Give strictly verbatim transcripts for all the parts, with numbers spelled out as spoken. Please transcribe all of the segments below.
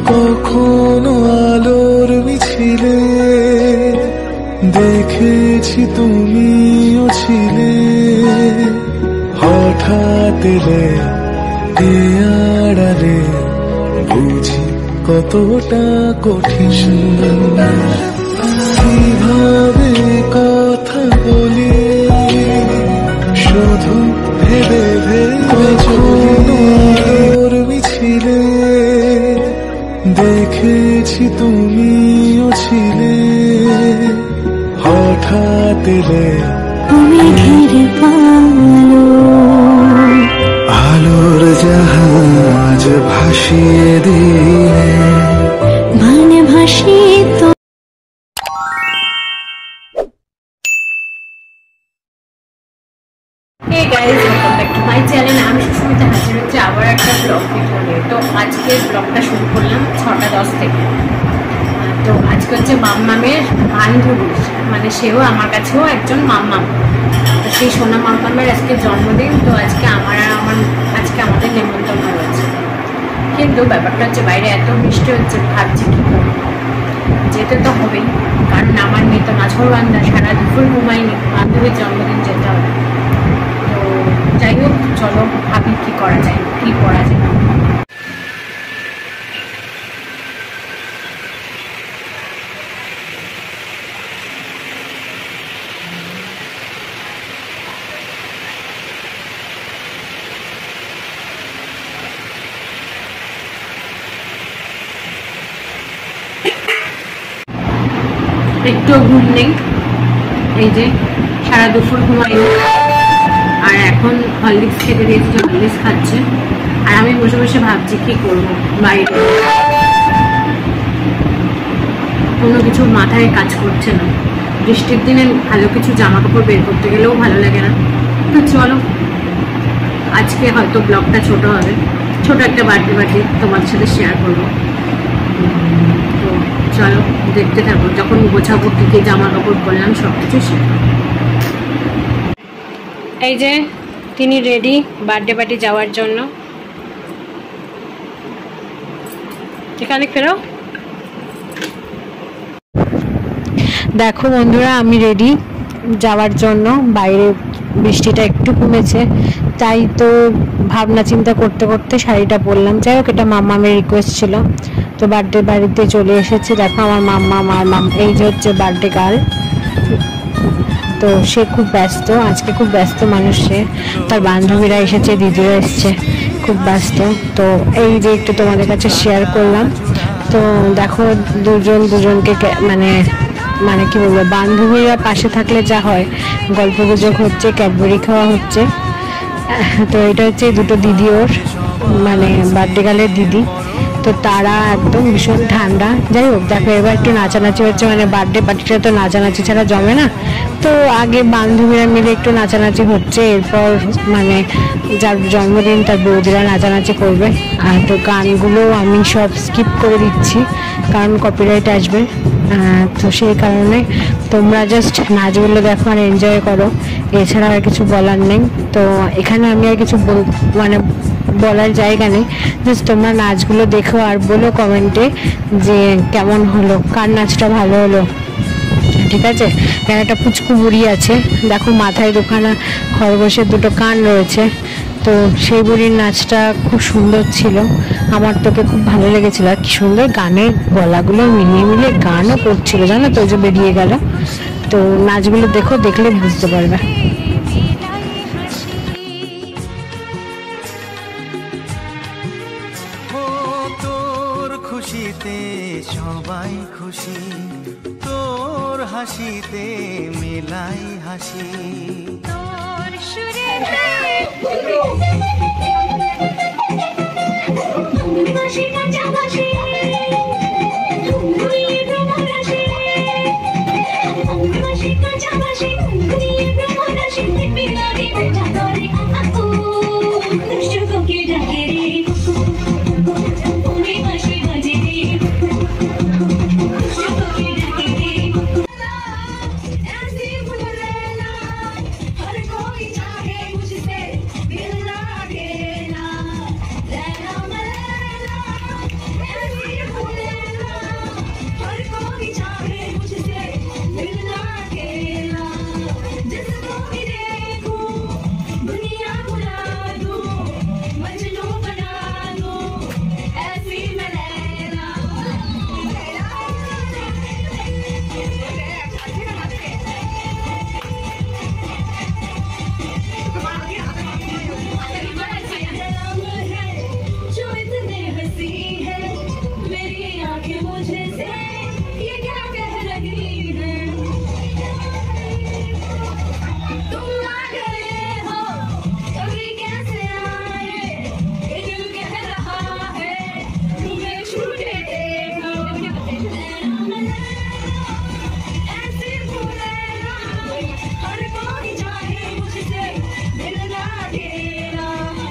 কখনো আলোর মিছিলে দেখেছি তুমিও ছিলে, হঠাৎ এলে এ আড়ালে বুঝি কতটা কঠিন। কিভাবে কথা বলি শুধু ভেবে ভেবে চলি, আলোর মিছিলে দেখেছি তুমিও ছিলে, হঠাৎ এলে তুমি ঘিরে পালো, আলোর জাহাজ ভাসিয়ে দিলে, মানে ভাসিয়ে তো। Hey guys, welcome back to my channel. আমি সুস্মিতা হাজির হচ্ছে আবার একটা ব্লগ ভিডিও নিয়ে। তো আজকে ব্লগটা শুরু করলাম ছটা দশ থেকে। তো আজকে হচ্ছে মাম্মামের বান্ধবী, মানে সেও আমার কাছেও একজন মাম্মাম। তো সেই সোনা মাম্মামের আজকে জন্মদিন। তো আজকে আমার আর আমার আজকে আমাদের নেমন্তন্ন রয়েছে, কিন্তু ব্যাপারটা হচ্ছে বাইরে এত বৃষ্টি হচ্ছে, ভাবছি কী করবো। যেতে তো হবেই, কারণ আমার মেয়ে তো নাছরবান্ধা, সারা দুপুর ঘুমাইনি, বান্ধবীর জন্মদিন যেতে হবে। তো যাই হোক, চলো ভাবি কী করা যায়, কী করা যায়। একটু ঘুম নেই, এই যে সারা দুপুর ঘুমাইনি, আর এখন হরলিক্স খেতে দিয়েছি, হরলিক্স খাচ্ছে। আর আমি বসে বসে ভাবছি কি করবো, বাইরে কোনো কিছু মাথায় কাজ করছে না। বৃষ্টির দিনে ভালো কিছু জামা কাপড় বের করতে গেলেও ভালো লাগে না। তো চলো, আজকে হয়তো ব্লগটা ছোট হবে, ছোট একটা বার্থডে পার্টি তোমাদের সাথে শেয়ার করবো। তো চলো দেখতে থাকো, যখন গোছাবো কী কী জামা কাপড় পরলাম সব কিছু শেয়ার। এই যে তিনি রেডি বার্থডে পার্টি যাওয়ার জন্য। এখানে ফেরো, দেখো বন্ধুরা আমি রেডি যাওয়ার জন্য। বাইরে বৃষ্টিটা একটু কমেছে, তাই তো ভাবনা চিন্তা করতে করতে শাড়িটা পরলাম। যাই হোক, এটা মাম্মামের রিকোয়েস্ট ছিল, তো বার্থডে বাড়িতে চলে এসেছি। দেখো আমার মাম্মা, আমার মাম, এই যে হচ্ছে বার্থডে গার্ল। তো সে খুব ব্যস্ত, আজকে খুব ব্যস্ত মানুষ সে, তার বান্ধবীরা এসেছে, দিদিরা এসছে, খুব ব্যস্ত। তো এই যে একটু তোমাদের কাছে শেয়ার করলাম। তো দেখো দুজন দুজনকে মানে মানে কি বলবো, বান্ধবীরা পাশে থাকলে যা হয়, গল্প গুজব হচ্ছে, ক্যাডবেরি খাওয়া হচ্ছে। তো এটা হচ্ছে দুটো দিদি, ওর মানে বার্থডে গার্লের দিদি। তো তারা একদম ভীষণ ঠান্ডা। যাই হোক, দেখো এবার একটু নাচানাচি হচ্ছে, মানে বার্থডে পার্টিটা তো নাচানাচি ছাড়া জমে না। তো আগে বান্ধবীরা মিলে একটু নাচানাচি হচ্ছে, এরপর মানে যার জন্মদিন তার বৌদিরা নাচানাচি করবে। আর তো গানগুলো আমি সব স্কিপ করে দিচ্ছি, কারণ কপিরাইট আসবে। তো সেই কারণে তোমরা জাস্ট নাচগুলো দেখো আর এনজয় করো, এছাড়া আর কিছু বলার নেই। তো এখানে আমি আর কিছু বল মানে বলার জায়গা নেই, জাস্ট তোমরা নাচগুলো দেখো আর বলো কমেন্টে যে কেমন হলো, কার নাচটা ভালো হলো। ঠিক আছে, এখানে একটা পুচকু বুড়ি আছে, দেখো মাথায় দুখানা খরগোশের দুটো কান রয়েছে। তো সেই বুড়ির নাচটা খুব সুন্দর ছিল, আমার তোকে খুব ভালো লেগেছিল। আর কি সুন্দর গানের গলাগুলো মিলিয়ে মিলিয়ে গানও করছিল, জানো তো, যে বেরিয়ে গেল। তো নাচগুলো দেখো, দেখলে বুঝতে পারবে। খুশিতে সবাই খুশি, তোর হাসিতে মেলাই হাসি, তোর সুরেতে হাসি কাঁচা হাসি, হাসি কাঁচা হাসি, হাসি মিলারি বেটা করে আপু দুষ্টু কি ডাকে রে, উনি হাসি বাজে রে, দুষ্টু কি ডাকে রে। ऐसी भूले ना हर कोई चाहे मुझसे दिल ना अकेला, रहना मलेला। मुझसे ये क्या कह रही है तुम आ गए हो कभी कैसे आए ये दिल कह रहा है तुम्हें छूटे देखो ऐसे भूले ना हर कोई चाहे मुझसे दिल ना तेरा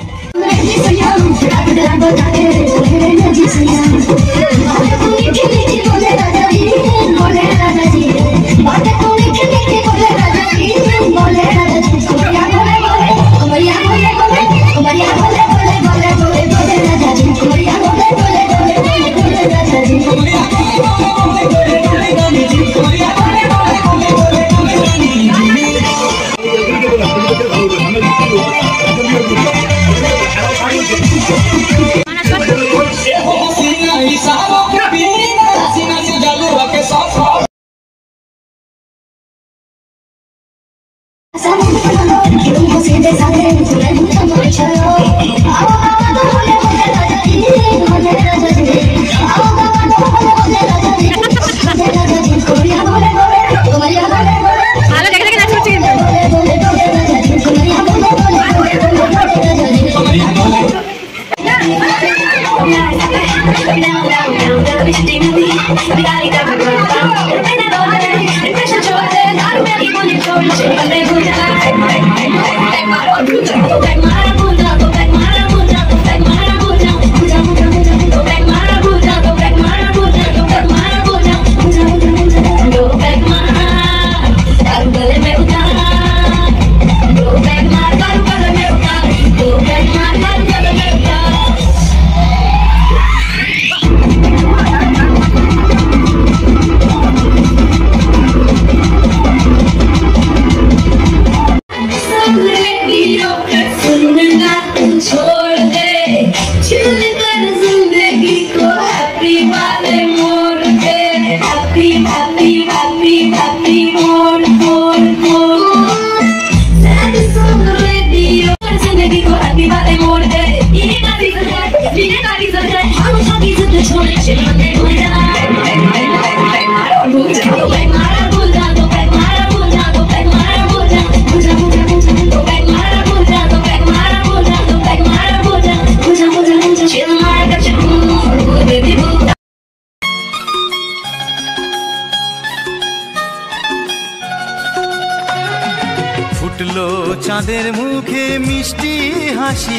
ফুটলো চাঁদের মুখে মিষ্টি হাসি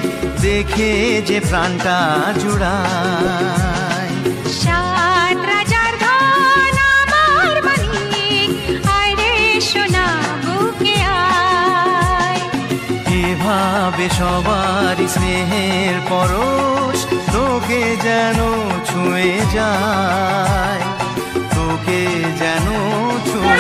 দেখে যে প্রাণটা জুড়ায় সাত রাজার ধন আমার মানিক আয় রে সোনা বুকে আয় এভাবে সবার স্নেহের পরশ তোকে যেন ছুঁয়ে যায় তোকে যেন ছুঁয়ে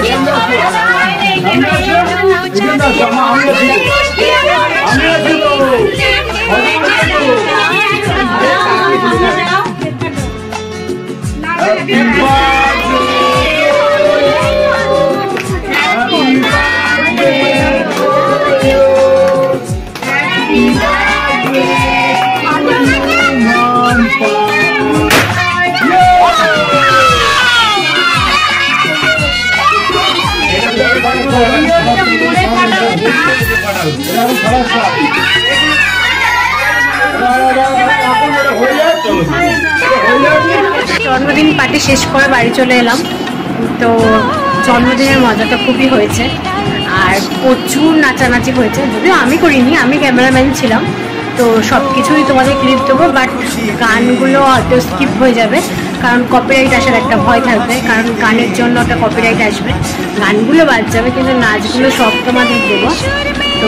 জন্মদিন পার্টি শেষ করে বাড়ি চলে এলাম। তো জন্মদিনের মজাটা খুবই হয়েছে আর প্রচুর নাচানাচি হয়েছে, যদিও আমি করিনি, আমি ক্যামেরাম্যান ছিলাম। তো সব কিছুই তোমাদের ক্লিপ দেবো, বাট গানগুলো হয়তো স্কিপ হয়ে যাবে কারণ কপিরাইট আসার একটা ভয় থাকবে, কারণ গানের জন্য একটা কপিরাইট আসবে। গানগুলো বাদ যাবে কিন্তু নাচগুলো সব তোমাদের দেবো। তো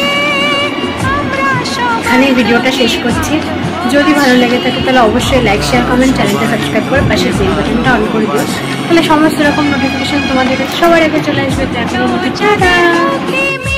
এখানেই ভিডিওটা শেষ করছি। যদি ভালো লেগে থাকে তাহলে অবশ্যই লাইক শেয়ার কমেন্ট, চ্যানেলটা সাবস্ক্রাইব করে পাশে বেল বাটনটা অন করে দিও, তাহলে সমস্ত রকম নোটিফিকেশন তোমাদের কাছে সবার আগে চলে আসবে। তো এখন টাটা।